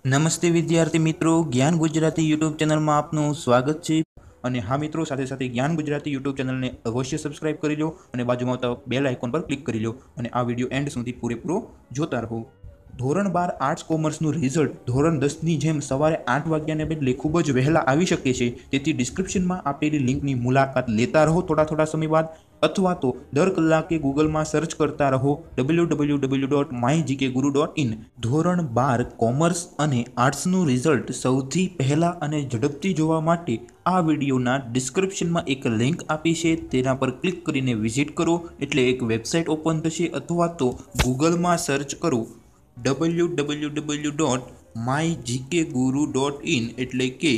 નમસ્તે વિદ્યાર્થી મિત્રો, જ્ઞાન ગુજરાતી યુટ્યુબ ચેનલમાં આપનું સ્વાગત છે। અને હા મિત્રો, સાથે સાથે જ્ઞાન ગુજરાતી યુટ્યુબ ચેનલને અવશ્ય સબસ્ક્રાઇબ કરી લો અને બાજુમાં આવતા બેલ આઇકોન પર ક્લિક કરી લો અને આ વિડીયો એન્ડ સુધી પૂરેપૂરો જોતા રહો। ધોરણ 12 આર્ટ્સ કોમર્સનું રિઝલ્ટ ધોરણ 10ની જેમ સવારે 8 વાગ્યાને બદલે ખૂબ જ વહેલા આવી શકે છે, તેથી ડિસ્ક્રિપ્શનમાં આપેલી લિંકની મુલાકાત લેતા રહો થોડા સમય બાદ, અથવા તો દર કલાકે ગૂગલમાં સર્ચ કરતા રહો www.mygkguru.in। ધોરણ 12 કોમર્સ અને આર્ટ્સનું રિઝલ્ટ સૌથી પહેલા અને ઝડપથી જોવા માટે આ વિડીયોના ડિસ્ક્રિપ્શનમાં એક લિંક આપી છે, તેના પર ક્લિક કરીને વિઝિટ કરો એટલે એક વેબસાઇટ ઓપન થશે, અથવા તો ગૂગલમાં સર્ચ કરો www.mygkguru.in એટલે કે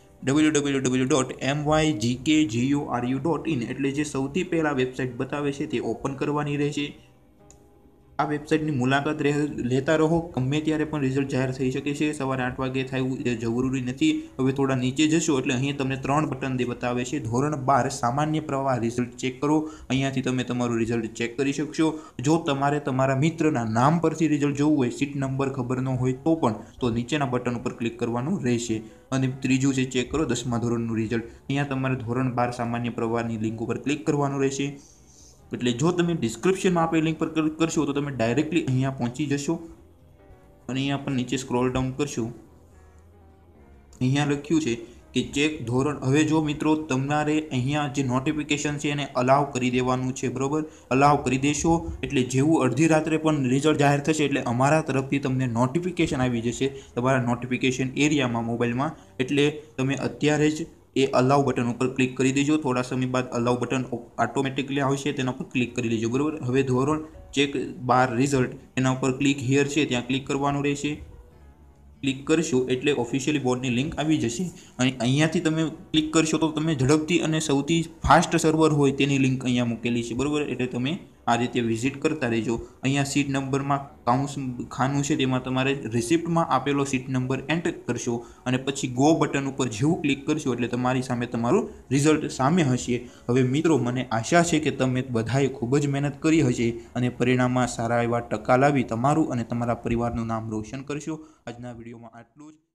www.mygkguru.in એટલે જે સૌથી પહેલા વેબસાઇટ બતાવે છે તે ઓપન કરવાની રહેશે। આ વેબસાઇટની મુલાકાત લેતા રહો, ગમે ત્યારે પણ રિઝલ્ટ જાહેર થઈ શકે છે, સવારે 8 વાગે થાય એ જરૂરી નથી। હવે થોડા નીચે જશો એટલે અહીં તમને 3 બટન બતાવે છે। ધોરણ 12 સામાન્ય પ્રવાહ રિઝલ્ટ ચેક કરો, અહીંયાથી તમે તમારું રિઝલ્ટ ચેક કરી શકશો। જો તમારે તમારા મિત્રના નામ પરથી રિઝલ્ટ જોવું હોય, સીટ નંબર ખબર ન હોય તો પણ તો નીચેના બટન ઉપર ક્લિક કરવાનું રહેશે। અને ત્રીજું છે ચેક કરો 10મા ધોરણનું રિઝલ્ટ, અહીંયા તમારે ધોરણ 12 સામાન્ય પ્રવાહની લિંક ઉપર ક્લિક કરવાનું રહેશે। એટલે જો તમે ડિસ્ક્રિપ્શનમાં આપેલી લિંક પર ક્લિક કરશો તો તમે ડાયરેક્ટલી અહીંયા પહોંચી જશો અને અહીંયા પણ નીચે સ્ક્રોલ ડાઉન કરશો, અહીંયા લખ્યું છે કે ચેક ધોરણ। હવે જો મિત્રો તમારે અહીંયા જે નોટિફિકેશન છે એને અલાવ કરી દેવાનું છે, બરોબર। અલાવ કરી દેશો એટલે જેવું અડધી રાત્રે પણ રિઝલ્ટ જાહેર થશે એટલે અમારા તરફથી તમને નોટિફિકેશન આવી જશે તમારા નોટિફિકેશન એરિયામાં મોબાઈલમાં, એટલે તમે અત્યારે જ એ અલાવ બટન ઉપર ક્લિક કરી દેજો। થોડા સમય બાદ અલાવ બટન ઓટોમેટિકલી આવશે, તેના પર ક્લિક કરી લેજો, બરાબર। હવે ધોરણ ચેક 12 રિઝલ્ટ એના ઉપર ક્લિક હિયર છે ત્યાં ક્લિક કરવાનું રહેશે। ક્લિક કરશો એટલે ઓફિશિયલી બોર્ડની લિંક આવી જશે અને અહીંયાથી તમે ક્લિક કરશો તો તમે ઝડપથી અને સૌથી ફાસ્ટ સર્વર હોય તેની લિંક અહીંયા મૂકેલી છે, બરાબર। એટલે તમે આ રીતે વિઝિટ કરતા રહેજો। અહીંયા સીટ નંબરમાં ખાનું છે તેમાં તમારે રિસિપ્ટમાં આપેલો સીટ નંબર એન્ટર કરશો અને પછી ગો બટન ઉપર જેવું ક્લિક કરશો એટલે તમારી સામે તમારું રિઝલ્ટ સામે હશે। હવે મિત્રો, મને આશા છે કે તમે બધાએ ખૂબ જ મહેનત કરી હશે અને પરિણામમાં સારા એવા ટકા લાવી તમારું અને તમારા પરિવારનું નામ રોશન કરશો। આજના વિડીયોમાં આટલું જ।